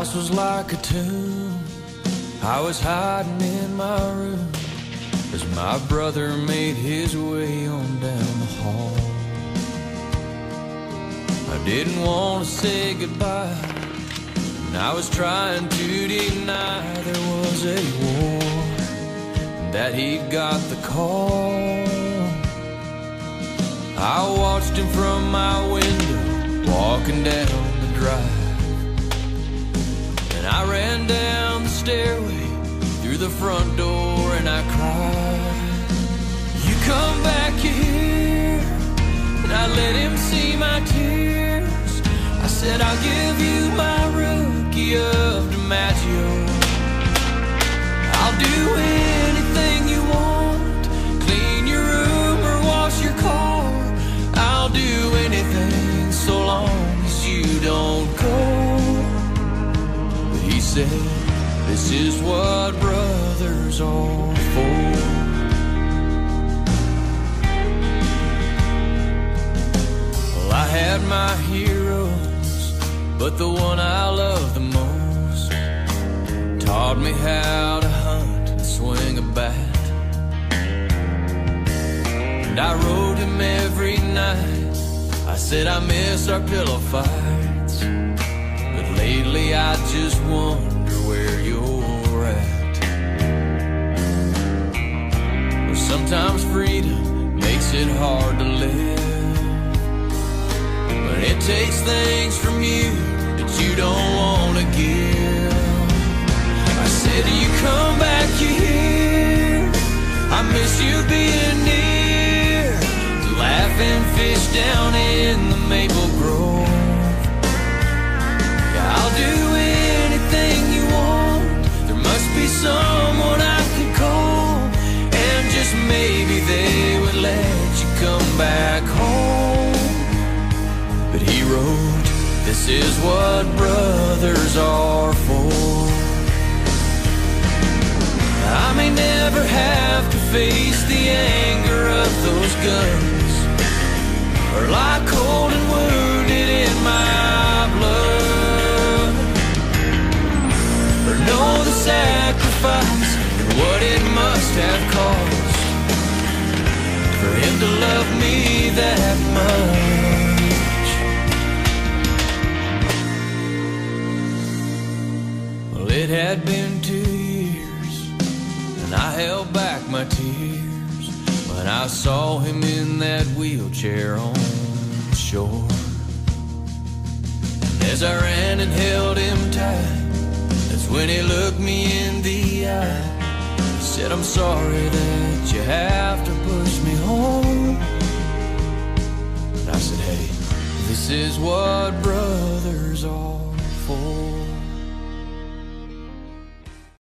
house was like a tomb. I was hiding in my room as my brother made his way on down the hall. I didn't want to say goodbye, and I was trying to deny there was a war, and that he'd got the call. I watched him from my window, walking down the drive, and I ran down the stairway, through the front door, and I cried, "You come back here." And I let him see my tears. I said, "I'll give you my rookie of DiMaggio. I'll do anything you want, clean your room or wash your car. I'll do anything so long as you don't go." But he said, "This is what brothers are for." Well, I had my heroes, but the one I loved the most taught me how to hunt and swing a bat. And I wrote him every night. I said I miss our pillow fights, but lately I just wonder where you're at. Well, sometimes freedom makes it hard to live, but it takes things from you that you don't want to give. I said, "You come back here. I miss you being near, laughing fish down in the maple grove. Yeah, I'll do anything you want. There must be someone I could call, and just maybe they would let you come back home." But he wrote, "This is what brothers are for." I may never have to face the anger of those guns, or lie cold and wounded in my blood, or know the sacrifice and what it must have cost for him to love me that much. Well, it had been 2 years, and I held back my tears when I saw him in that wheelchair on the shore. And as I ran and held him tight, that's when he looked me in the eye. He said, "I'm sorry that you have to push me home." And I said, "Hey, this is what brothers are for."